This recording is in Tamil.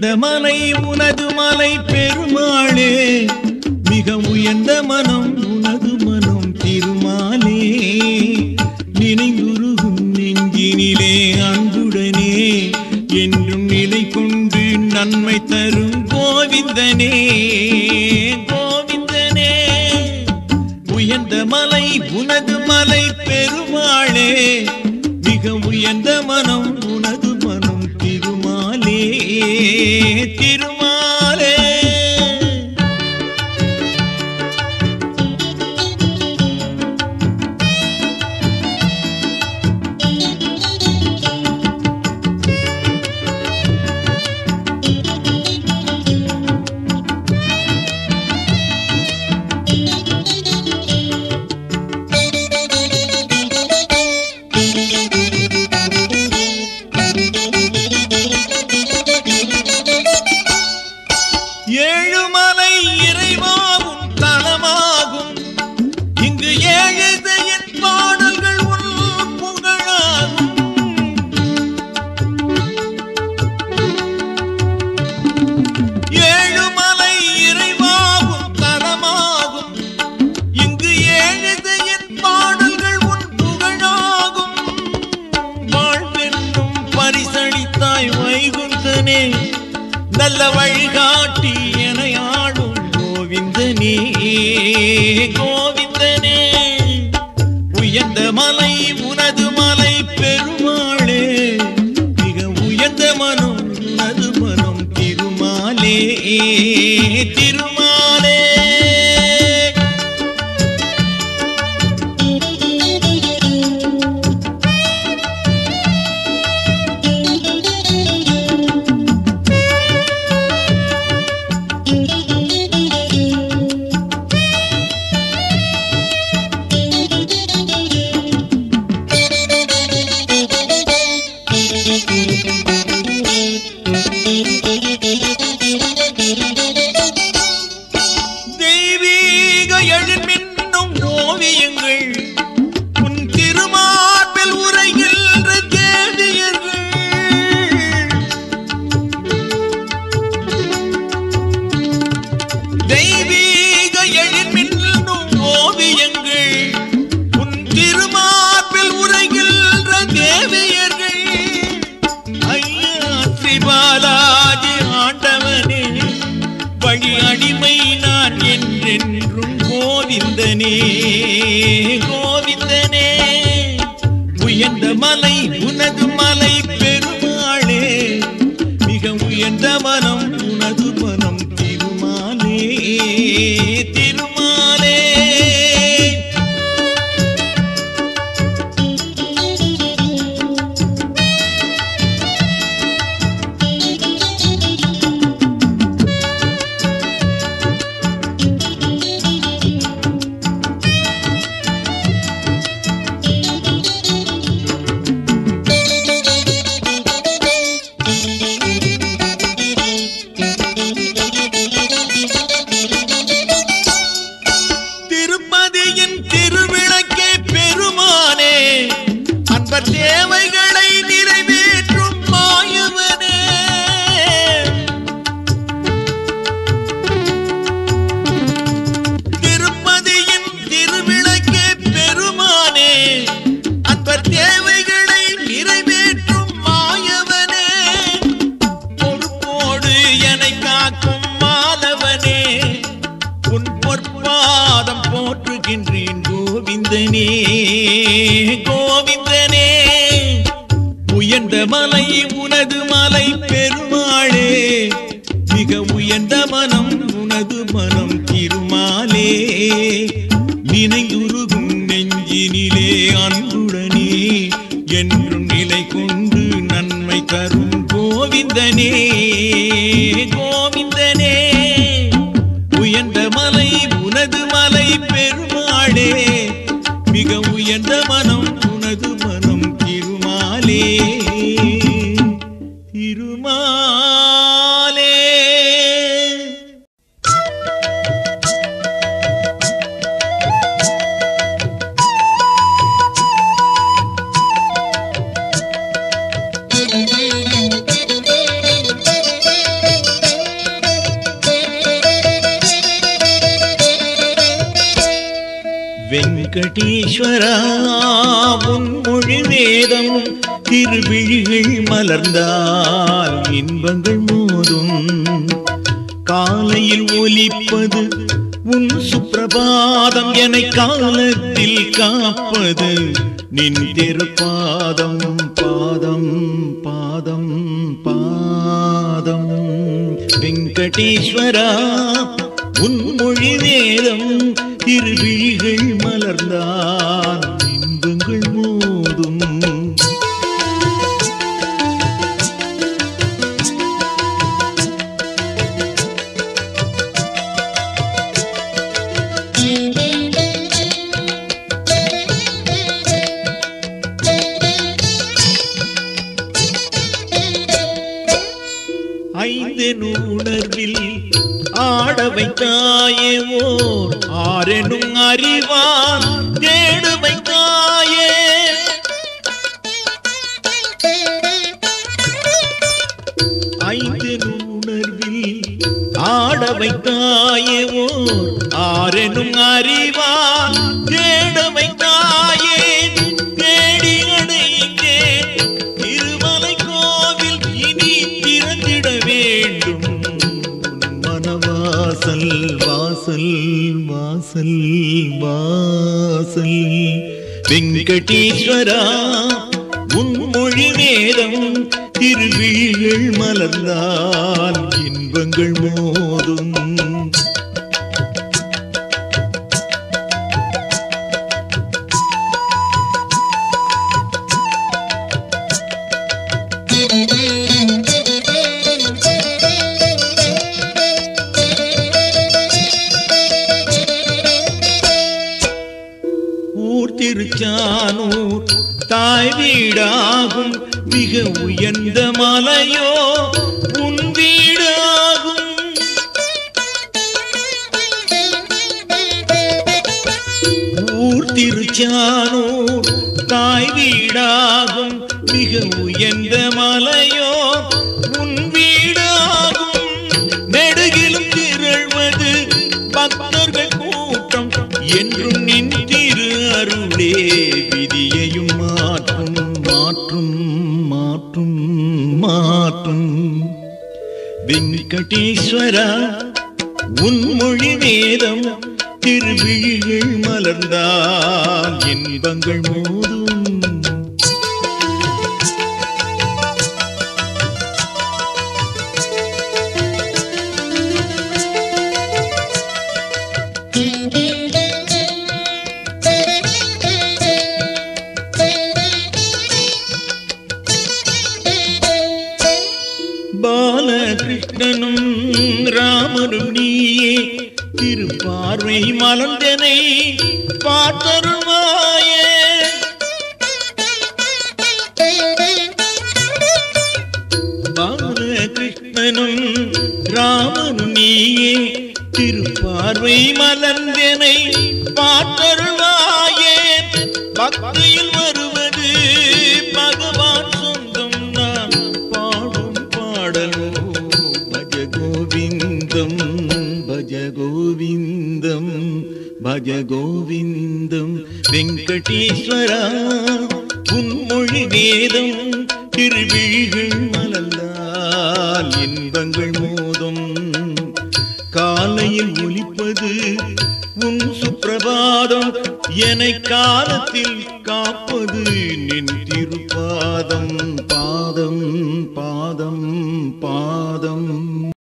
உயர்ந்த மலை உனது மலை பெருமாளே, மிக உயர்ந்த மனம் உனது மனம் திருமாலே. நினைந்துருகும் நெஞ்சினிலே அன்புடனே என்றும் நிலை கொண்டு நன்மை தரும் கோவிந்தனே கோவிந்தனே. உயர்ந்த மலை உனது மலை பெருமாளே, மிக உயர்ந்த மனம் உனது மனம் திருமாலே திருமாலே. ஏழுமலை இறைவாவும் தலமாகும், இங்கு ஏழுதையின் பாடல்கள் உன் புகழாகும். ஏழுமலை இறைவாவும் தலமாகும், இங்கு ஏழுதையின் பாடல்கள் உன் புகழாகும். வாழ்வென்னும் பரிசளித்தாய் வைகுந்தனே, நல்ல வழிகாட்டி என ஆளும் கோவிந்தனே கோவிந்தனே. உயர்ந்த மலை உனது மலை பெருமாளே, மிக உயர்ந்த மனம் உனது மனம் திருமாலே திருமாலே. தெய்வீக எழுமின்னும் ஓவியங்கள் உன் திருமார்பில் உரைகின்ற தேவியர்கள். தெய்வீக எழுமின்னும் ஓவியங்கள் உன் திருமார்பில் உரைகின்ற தேவியர்கள். ஐயா ஸ்ரீ பாலாஜி ஆண்டவனே, வழி அடிமை நான் என்றென்றும் கோவிந்தனே கோவிந்தனே. உயர்ந்த மலை உனது மலை பெருமாளே, மிக உயர்ந்த மனம் உனது மனம் திருமாலே திருமாலே. திருப்பதியின் திருவிளக்கே பெருமானே, அன்பர் தேவைகளை நிறைவேற்றும் மாயவனே. திருப்பதியின் திருவிளக்கே பெருமானே, அன்பர் தேவைகளை நிறைவேற்றும் மாயவனே. பொறுப்போடு என்னை காக்கும் மாதவனே, உன் பொற்பாதம் போற்றுகின்றேன் கோவிந்தனே கோவிந்தனே. உயர்ந்த மலை உனது மலை பெருமாளே, மிக உயர்ந்த மனம் உனது மனம் திருமாலே. நினைந்துருகும் நெஞ்சினிலே அன்புடனே என்றும் நிலை கொண்டு நன்மை தரும் கோவிந்தனே கோவிந்தனே. உயர்ந்த மலை உனது மலை பெருமாளே, மிக உயர்ந்த மனம் உனது மனம் திருமாலே திருமாலே. வெங்கடேஸ்வரா உன் மொழி வேதம் திருவிழிகள் மலர்ந்தால் இன்பங்கள் மோதும். காலையில் ஒலிப்பது உன் சுப்பிரபாதம், என காலத்தில் காப்பது நின் திருப்பாதம். பாதம் பாதம் பாதம் வெங்கடேஸ்வரா உன் மொழி வேதம் திருவிழிகள் மலர்ந்தான் இன்பங்கள் மோதும். ஐந்தெனு உணர்வில் ஆட வைத்தாயே ஓர் ஆரெனும் அறிவான் தேடு வைத்தாயே. ஐந்தெனு உணர்வில் ஆட வைத்தாயே ஓர் ஆரெனும் அறிவான் தேட வைத்தாயே. தேடி அடைந்தே திருமலை கோவில் இனி திறந்திட வேண்டும். மனவாசல் வாசல் வாசல் வாசல் வெங்கடேஸ்வரா உன் மொழி வேதம் திருவிழிகள் மலர்ந்தால் இன்பங்கள் மோதும். ஊர் திருச்சானூர் தாய் வீடாகும், மிக உயர்ந்த மலையோ உன் வீடாகும். ஊர் திருச்சானூர் தாய் வீடாகும், மிக உயர்ந்த மலையோ உன் வீடாகும். நெடுகிலும் திரள்வது பக்தர்கள் கூட்டம், என்றும் நின் திரு அருளே விதியையும் மாற்றும் மாற்றும் மாற்றும் மாற்றும். வெங்கடேஸ்வரா உன் மொழி வேதம் திருவிழிகள் மலர்ந்தால் இன்பங்கள் மோதும். பாலகிருஷ்ணனும் ராமனும் நீயே, திருப்பார்வை மலர்ந்தனை பார்த்தருள்வாயே. பாலகிருஷ்ணனும் ராமனும் நீயே, திருப்பார்வை மலர்ந்தனை பார்த்தருள்வாயே. பக்தியில் வருவது பகவான் சொந்தம், நான் பாடும் பாடலோ பஜ கோவிந்தம் பஜ கோவிந்தம் பஜ கோவிந்தம். வெங்கடேஸ்வரா உன் மொழி வேதம் திருவிழிகள் மலர்ந்தால் இன்பங்கள் மோதும். காலையில் ஒலிப்பது உன் சுப்பிரபாதம், என காலத்தில் காப்பது நின் திருப்பாதம். பாதம் பாதம் பாதம்